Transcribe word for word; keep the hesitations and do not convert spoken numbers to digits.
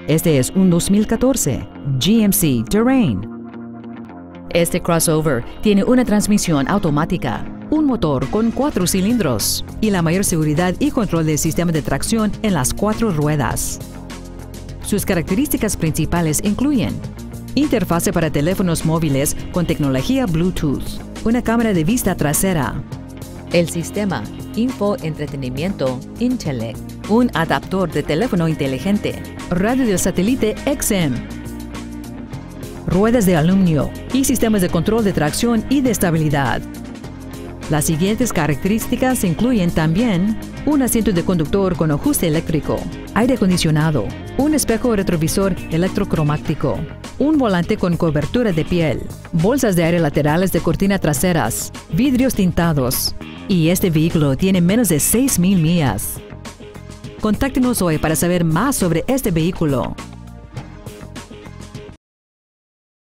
Este es un dos mil catorce G M C Terrain. Este crossover tiene una transmisión automática, un motor con cuatro cilindros y la mayor seguridad y control del sistema de tracción en las cuatro ruedas. Sus características principales incluyen interfase para teléfonos móviles con tecnología Bluetooth, una cámara de vista trasera, el sistema Info-Entretenimiento Intellect, un adaptor de teléfono inteligente, radio de satélite X M, ruedas de aluminio y sistemas de control de tracción y de estabilidad. Las siguientes características incluyen también un asiento de conductor con ajuste eléctrico, aire acondicionado, un espejo retrovisor electrocromático, un volante con cobertura de piel, bolsas de aire laterales de cortina traseras, vidrios tintados, y este vehículo tiene menos de seis mil millas. Contáctenos hoy para saber más sobre este vehículo.